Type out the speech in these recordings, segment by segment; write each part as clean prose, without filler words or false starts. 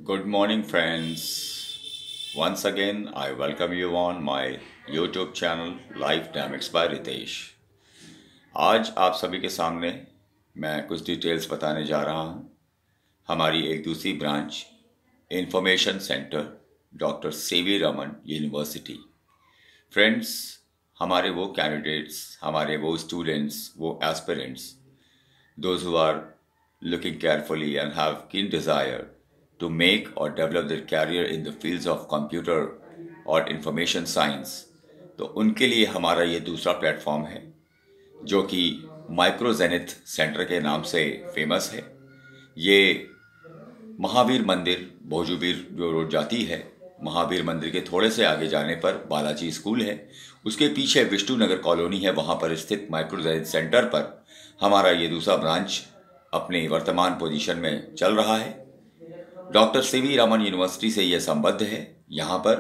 Good morning, friends. Once again, I welcome you on my YouTube channel Life Dynamics by Ritesh. आज आप सभी के सामने मैं कुछ डिटेल्स बताने जा रहा हूँ हमारी एक दूसरी branch information centre doctor C V Raman university. Friends, हमारे वो कैंडिडेट्स, हमारे वो स्टूडेंट्स, वो aspirants, those who are looking carefully and have keen desire to make or develop their career in the fields of computer or information science, तो उनके लिए हमारा ये दूसरा प्लेटफॉर्म है जो कि माइक्रो जेनिथ सेंटर के नाम से फेमस है। ये महावीर मंदिर, भोजूबीर जो रोड जाती है, महावीर मंदिर के थोड़े से आगे जाने पर बालाजी स्कूल है, उसके पीछे विष्णु नगर कॉलोनी है, वहाँ पर स्थित माइक्रो जेनिथ सेंटर पर हमारा ये दूसरा ब्रांच अपनी वर्तमान पोजीशन में चल रहा है। डॉक्टर सीवी रमन यूनिवर्सिटी से यह संबद्ध है। यहाँ पर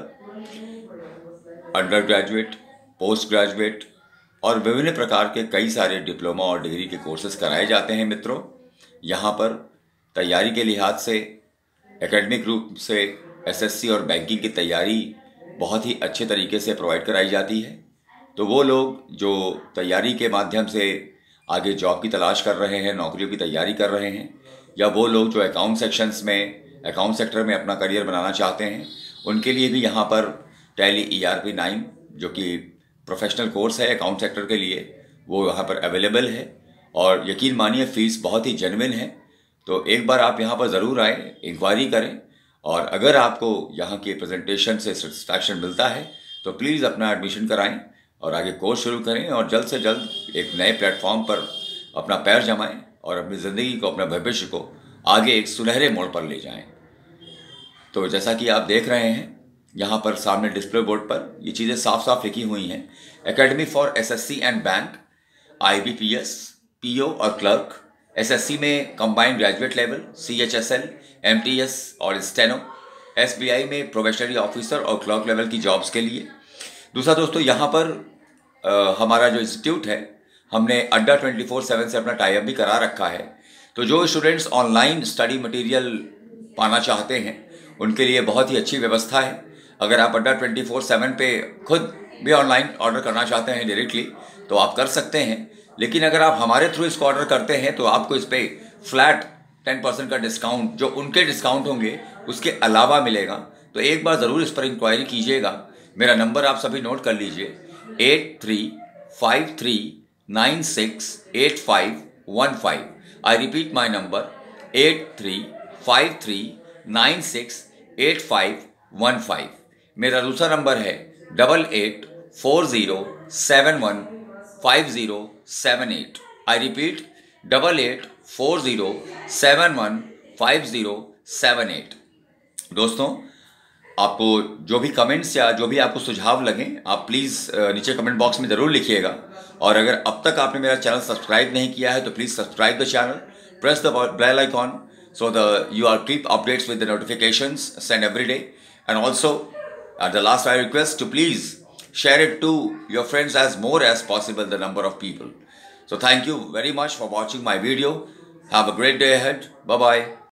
अंडर ग्रेजुएट, पोस्ट ग्रेजुएट और विभिन्न प्रकार के कई सारे डिप्लोमा और डिग्री के कोर्सेज कराए जाते हैं। मित्रों, यहाँ पर तैयारी के लिहाज से एकेडमिक रूप से एसएससी और बैंकिंग की तैयारी बहुत ही अच्छे तरीके से प्रोवाइड कराई जाती है। तो वो लोग जो तैयारी के माध्यम से आगे जॉब की तलाश कर रहे हैं, नौकरियों की तैयारी कर रहे हैं, या वो लोग जो अकाउंट सेक्टर में अपना करियर बनाना चाहते हैं, उनके लिए भी यहाँ पर टैली ERP 9 जो कि प्रोफेशनल कोर्स है अकाउंट सेक्टर के लिए, वो यहाँ पर अवेलेबल है। और यकीन मानिए फीस बहुत ही जेन्युइन है। तो एक बार आप यहाँ पर ज़रूर आए, इंक्वायरी करें, और अगर आपको यहाँ के प्रेजेंटेशन से सेटिस्फैक्शन मिलता है तो प्लीज़ अपना एडमिशन कराएं और आगे कोर्स शुरू करें और जल्द से जल्द एक नए प्लेटफॉर्म पर अपना पैर जमाएं और अपनी ज़िंदगी को, अपने भविष्य को आगे एक सुनहरे मोड़ पर ले जाएं। तो जैसा कि आप देख रहे हैं यहाँ पर सामने डिस्प्ले बोर्ड पर ये चीज़ें साफ साफ लिखी हुई हैं। Academy for SSC and bank, IBPS, PO और क्लर्क, SSC में combined graduate level, CHSL, MTS और स्टेनो, SBI में प्रोबेशनरी ऑफिसर और क्लर्क लेवल की जॉब्स के लिए। दूसरा दोस्तों, यहाँ पर हमारा जो इंस्टीट्यूट है, हमने अड्डा 24/7 से अपना टाई अप भी करा रखा है। तो जो स्टूडेंट्स ऑनलाइन स्टडी मटेरियल पाना चाहते हैं उनके लिए बहुत ही अच्छी व्यवस्था है। अगर आप अड्डा 24/7 पे खुद भी ऑनलाइन ऑर्डर करना चाहते हैं डायरेक्टली तो आप कर सकते हैं, लेकिन अगर आप हमारे थ्रू इसको ऑर्डर करते हैं तो आपको इस पर फ्लैट 10% का डिस्काउंट, जो उनके डिस्काउंट होंगे उसके अलावा मिलेगा। तो एक बार ज़रूर इस पर इंक्वायरी कीजिएगा। मेरा नंबर आप सभी नोट कर लीजिए, 8353968515। I repeat my number, 8353968515। मेरा दूसरा नंबर है 8840715078। I repeat 8840715078। दोस्तों, आपको जो भी कमेंट्स या जो भी आपको सुझाव लगें, आप प्लीज़ नीचे कमेंट बॉक्स में ज़रूर लिखिएगा। और अगर अब तक आपने मेरा चैनल सब्सक्राइब नहीं किया है तो please subscribe the channel, press the bell icon so you are keep updates with the notifications sent every day. And also at the last I request to please share it to your friends as more as possible the number of people. So thank you very much for watching my video. Have a great day ahead. Bye bye.